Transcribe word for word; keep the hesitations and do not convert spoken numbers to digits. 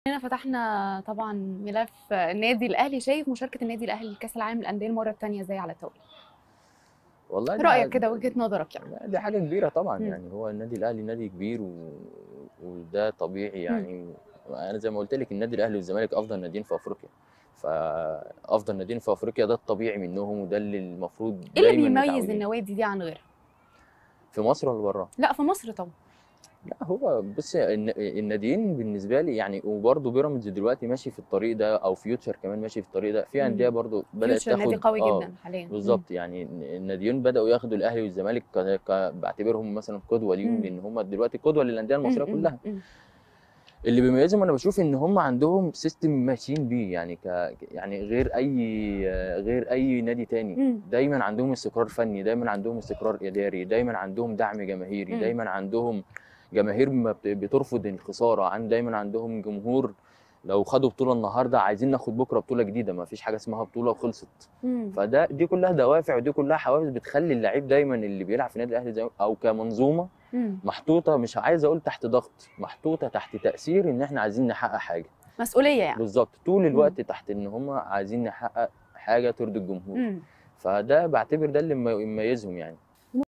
هنا فتحنا طبعا ملف النادي الاهلي. شايف مشاركه النادي الاهلي لكاس العالم للانديه المره الثانيه زي على التوالي؟ والله دي رايك ح- كده، وجهه نظرك يعني. دي حاجة كبيرة طبعا، مم. يعني هو النادي الأهلي نادي كبير و... وده طبيعي مم. يعني. أنا زي ما قلت لك النادي الأهلي والزمالك أفضل ناديين في أفريقيا، فأفضل ناديين في أفريقيا ده الطبيعي منهم، وده اللي المفروض ايه اللي دايما بيميز متعودين. النوادي دي عن غيرها؟ في مصر ولا بره؟ لا، في مصر طبعا. لا هو بص، الن- الناديين بالنسبة لي يعني، وبرضه بيراميدز دلوقتي ماشي في الطريق ده، أو فيوتشر كمان ماشي في الطريق ده، في أندية مم. برضه بدأت فيوتشر نادي تاخد قوي اه جدا حاليا. مم. بالظبط. يعني الناديين بدأوا ياخدوا الأهلي والزمالك ك... ك... بعتبرهم مثلا قدوة ليهم، مم. لأن هم دلوقتي قدوة للأندية مم. المصرية مم. كلها. مم. اللي بيميزهم انا بشوف ان هم عندهم سيستم ماشيين بيه، يعني ك يعني غير اي غير اي نادي تاني. مم. دايما عندهم استقرار فني، دايما عندهم استقرار اداري، دايما عندهم دعم جماهيري، مم. دايما عندهم جماهير ما بت- بترفض الخساره، عن دايما عندهم جمهور لو خدوا بطوله النهارده عايزين ناخد بكره بطوله جديده، ما فيش حاجه اسمها بطوله وخلصت. مم. فده دي كلها دوافع، ودي كلها حوافز بتخلي اللعيب دايما اللي بيلعب في النادي الاهلي زي او كمنظومه مم. محطوطه، مش عايز اقول تحت ضغط، محطوطه تحت تأثير ان احنا عايزين نحقق حاجه. مسؤوليه يعني. بالظبط، طول مم. الوقت تحت ان هم عايزين نحقق حاجه ترضي الجمهور. مم. فده بعتبر ده اللي مميزهم يعني.